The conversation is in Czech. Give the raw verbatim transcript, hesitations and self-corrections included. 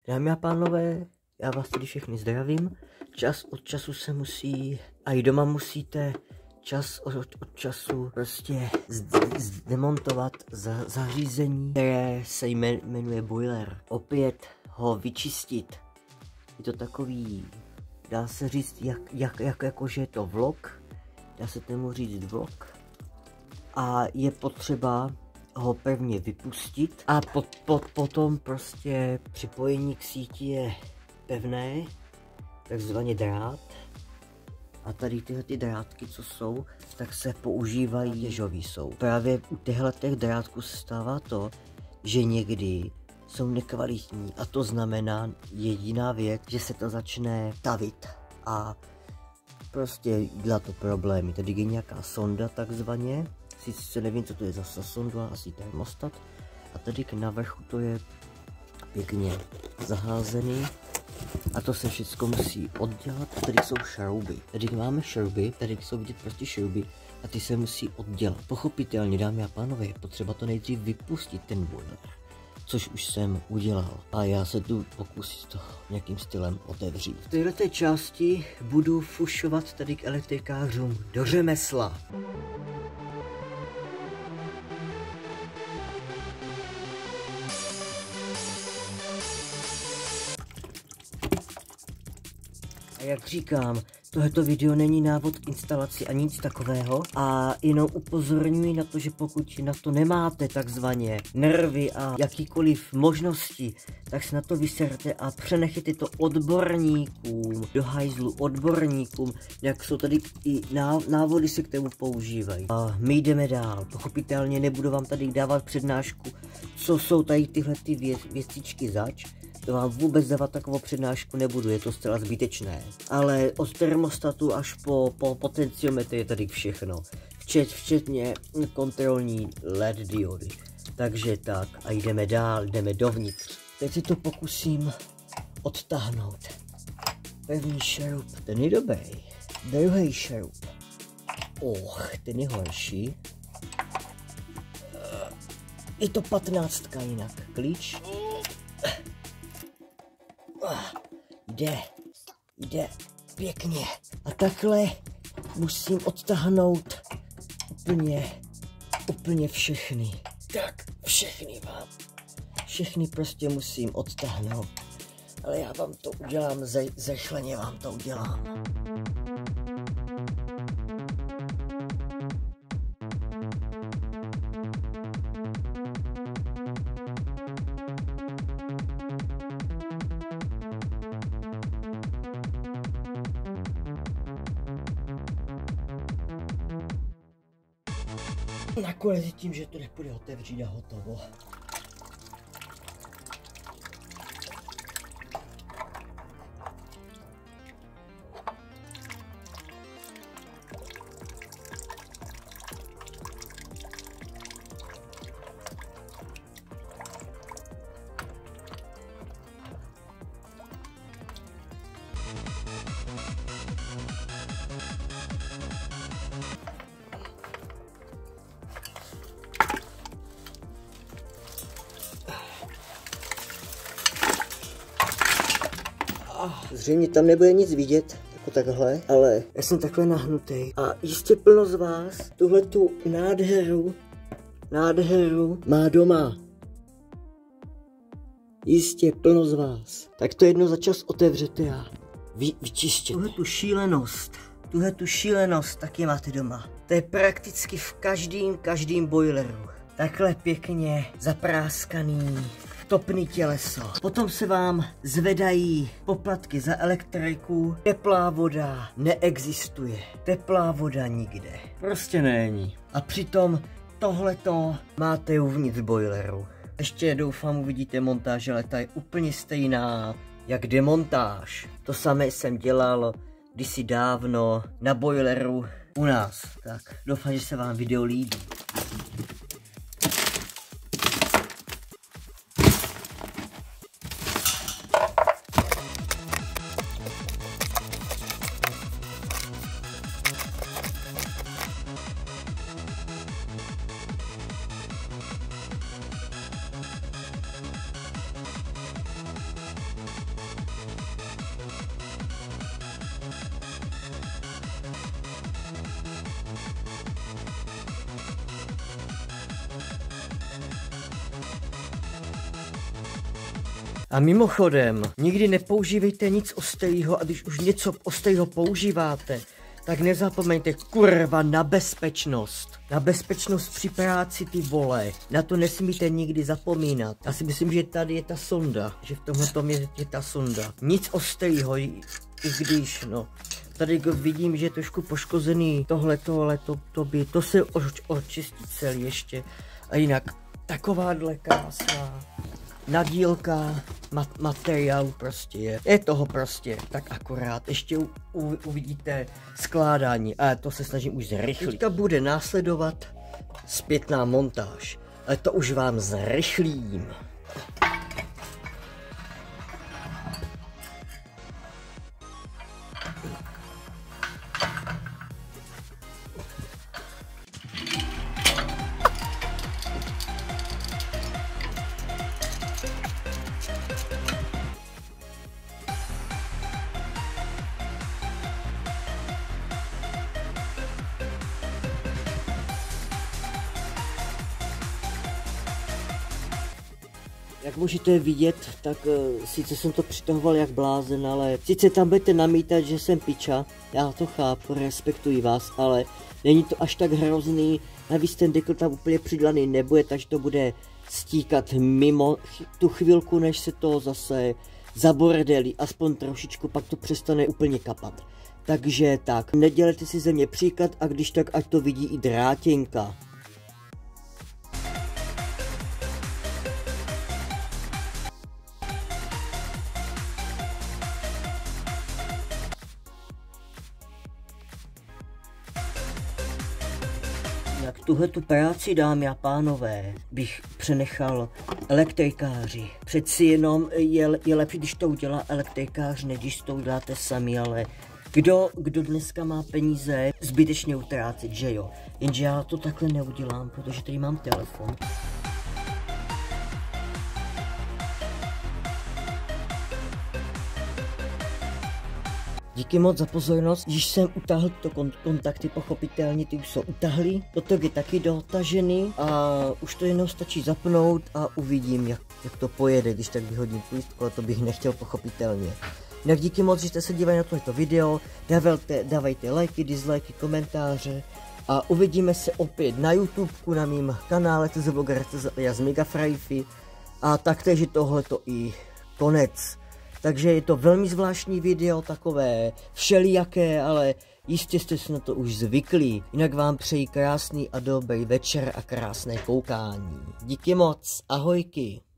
Dámy a pánové, já vás tady všechny zdravím. Čas od času se musí, a i doma musíte, čas od, od času prostě zdemontovat za, zařízení, které se jmenuje boiler. Opět ho vyčistit. Je to takový, dá se říct, jak, jak, jak jakože je to vlog, dá se tomu říct vlog. A je potřeba ho pevně vypustit a po, po, potom prostě připojení k síti je pevné, takzvaně drát. A tady tyhle ty drátky, co jsou, tak se používají, ježový jsou. Právě u těchto těch drátků se stává to, že někdy jsou nekvalitní a to znamená jediná věc, že se to začne tavit a prostě dělá to problémy. Tady je nějaká sonda takzvaně, sice nevím, co to je za sonda, asi termostat. A tady na vrchu to je pěkně zaházený. A to se všechno musí oddělat. Tady jsou šrouby. Tady máme šrouby, tady jsou vidět prostě šrouby a ty se musí oddělat. Pochopitelně, dámy a pánové, je potřeba to nejdřív vypustit, ten boiler. Což už jsem udělal. A já se tu pokusím to nějakým stylem otevřít. V této části budu fušovat tady k elektrikářům do řemesla. A jak říkám, tohleto video není návod k instalaci a nic takového a jenom upozorňuji na to, že pokud na to nemáte takzvaně nervy a jakýkoliv možnosti, tak se na to vyserte a přenechejte to odborníkům, do hajzlu odborníkům, jak jsou tady i návody se k tomu používají. A my jdeme dál, pochopitelně nebudu vám tady dávat přednášku, co jsou tady tyhle ty věc, věcičky zač. To vám vůbec dávat takovou přednášku nebudu, je to zcela zbytečné. Ale od termostatu až po, po potenciometr je tady všechno. Včet, včetně kontrolní L E D diody. Takže tak a jdeme dál, jdeme dovnitř. Teď si to pokusím odtáhnout. První šroub, ten je dobrý. Druhý šroub. Och, ten je horší. Je to patnáctka jinak. Klíč. Jde, jde, pěkně. A takhle musím odtáhnout úplně, úplně všechny. Tak, všechny vám. Všechny prostě musím odtáhnout. Ale já vám to udělám, zrychleně vám to udělám. Nakonec je tím, že to nepůjde otevřít a hotovo. Zřejmě tam nebude nic vidět, jako takhle, ale já jsem takhle nahnutý. A jistě plno z vás tuhle tu nádheru, nádheru má doma. Jistě plno z vás. Tak to jedno za čas otevřete a vy, vyčistěte. Tuhle tu šílenost, tuhle tu šílenost taky máte doma. To je prakticky v každým, každým boileru. Takhle pěkně zapráskaný. Topný těleso. Potom se vám zvedají poplatky za elektriku. Teplá voda neexistuje. Teplá voda nikde. Prostě není. A přitom tohleto máte uvnitř boileru. Ještě doufám uvidíte montáž, ale ta je úplně stejná jak demontáž. To samé jsem dělal kdysi dávno na boileru u nás. Tak doufám, že se vám video líbí. A mimochodem, nikdy nepoužívejte nic ostrýho a když už něco ostrýho používáte, tak nezapomeňte kurva na bezpečnost. Na bezpečnost při práci, ty vole. Na to nesmíte nikdy zapomínat. Já si myslím, že tady je ta sonda. Že v tomhle tom je, je ta sonda. Nic ostrýho, i, i když, no. Tady vidím, že je trošku poškozený tohle, tohle, to, to by, to se očistí celý ještě. A jinak, takováhle krásná nadílka mat, materiálu prostě je. Je toho prostě tak akorát. Ještě u, u, uvidíte skládání, a to se snažím už zrychlit. Teďka bude následovat zpětná montáž, ale to už vám zrychlím. Jak můžete vidět, tak uh, sice jsem to přitahoval jak blázen, ale sice tam budete namítat, že jsem piča, já to chápu, respektuji vás, ale není to až tak hrozný, navíc ten dekl tam úplně přidlaný nebude, takže to bude stíkat mimo tu chvilku, než se to zase zabordelí, aspoň trošičku, pak to přestane úplně kapat. Takže tak, nedělejte si ze mě příklad a když tak, ať to vidí i drátěnka. Jak tuhletu práci, dámy a pánové, bych přenechal elektrikáři. Přeci jenom je, je lepší, když to udělá elektrikář, než když to uděláte sami, ale kdo, kdo dneska má peníze, zbytečně utrácet, že jo? Jenže já to takhle neudělám, protože tady mám telefon. Díky moc za pozornost, když jsem utáhl to kontakty, pochopitelně ty už jsou utahly, toto je taky dotažený a už to jenom stačí zapnout a uvidím, jak, jak to pojede, když tak vyhodím půjstku, ale to bych nechtěl pochopitelně. Jinak díky moc, že jste se dívali na tohleto video, dávajte, dávajte lajky, dislajky, komentáře a uvidíme se opět na YouTubeku, na mým kanále T Z Vloger, T Z alias Megafrajfy a taktéž je tohleto i konec. Takže je to velmi zvláštní video, takové všelijaké, ale jistě jste si na to už zvyklí. Jinak vám přeji krásný a dobrý večer a krásné koukání. Díky moc, ahojky.